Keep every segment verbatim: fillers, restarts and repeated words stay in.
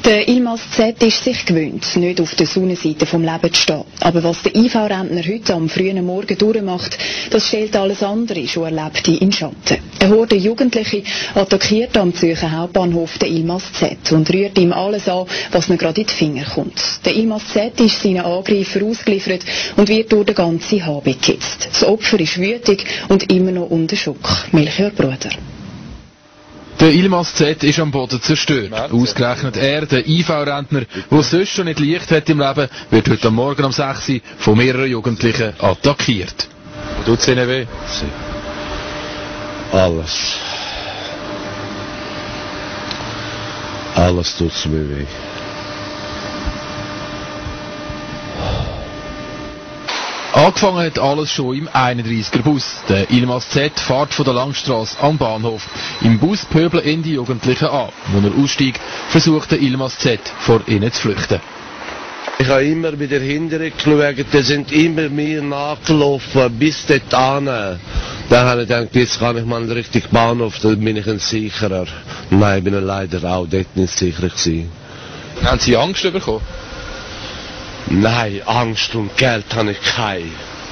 Der Yilmaz Z ist sich gewöhnt, nicht auf der Sonnenseite vom Lebens zu stehen. Aber was der I V-Rentner heute am frühen Morgen durchmacht, das stellt alles andere schon Erlebte in Schatten. Eine Horde Jugendliche attackiert am Zürcher Hauptbahnhof den Yilmaz Z und rührt ihm alles an, was ihm gerade in die Finger kommt. Der Yilmaz Z ist seinen Angreifer ausgeliefert und wird durch den ganzen H B gekitzt. Das Opfer ist wütig und immer noch unter Schock. Melchior Bruder. Der Yilmaz Z ist am Boden zerstört. Ausgerechnet er, der I V-Rentner, der sonst schon nicht leicht hat im Leben, wird heute am Morgen um sechs Uhr von mehreren Jugendlichen attackiert. Tut es ihnen weh? Alles. Alles tut's mir weh. Angefangen hat alles schon im einunddreissiger Bus. Der Yilmaz Z fährt von der Langstrasse am Bahnhof. Im Bus pöbeln ihn die Jugendlichen an. Als er aussteigt, versucht der Yilmaz Z vor ihnen zu flüchten. Ich habe immer wieder hinterher geschaut, die sind immer mir nachgelaufen, bis dorthin. Dann habe ich gedacht, jetzt kann ich mal richtig Bahnhof, dann bin ich ein sicherer. Nein, ich bin leider auch dort nicht sicher gewesen. Haben Sie Angst bekommen? Nein, Angst und Geld habe ich keine.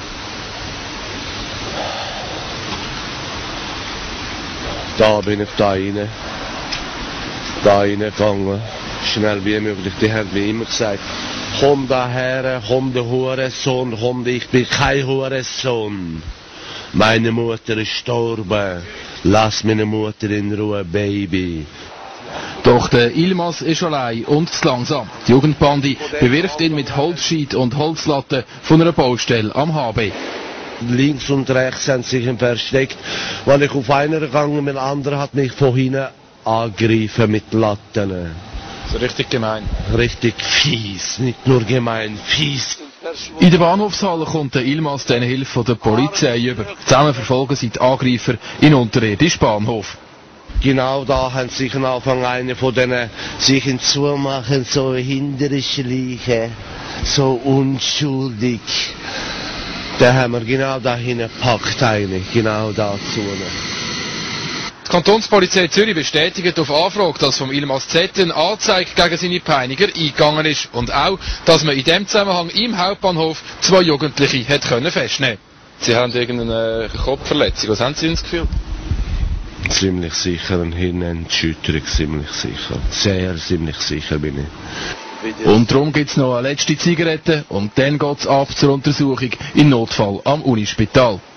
Da bin ich da rein. Da reingegangen. Schnell wie möglich. Die haben mir immer gesagt, komm daher, komm der Hurensohn, komm, ich bin kein Hurensohn. Meine Mutter ist gestorben. Lass meine Mutter in Ruhe, Baby. Doch der Yilmaz ist allein und zu langsam. Die Jugendbande bewirft ihn mit Holzscheit und Holzlatten von einer Baustelle am H B. Links und rechts haben sich versteckt. Als ich auf einer gegangen bin, der andere hat mich von hinten angegriffen mit Latten. So richtig gemein. Richtig fies, nicht nur gemein, fies. In der Bahnhofshalle kommt der Yilmaz den Hilfe der Polizei über. Zusammen verfolgen sie die Angreifer in unterirdischen Bahnhof. Genau da haben sich am Anfang eine von denen sich hinzumachen, so hinterschleichen, so unschuldig. Da haben wir genau dahin gepackt, eine, genau dazu. Die Kantonspolizei Zürich bestätigt auf Anfrage, dass vom Yilmaz Z eine Anzeige gegen seine Peiniger eingegangen ist und auch, dass man in diesem Zusammenhang im Hauptbahnhof zwei Jugendliche hat können festnehmen. Sie haben irgendeine Kopfverletzung, was haben Sie ins Gefühl? Ziemlich sicher, eine Hirnentschütterung, ziemlich sicher. Sehr ziemlich sicher bin ich. Und darum gibt es noch eine letzte Zigarette und dann geht es ab zur Untersuchung im Notfall am Unispital.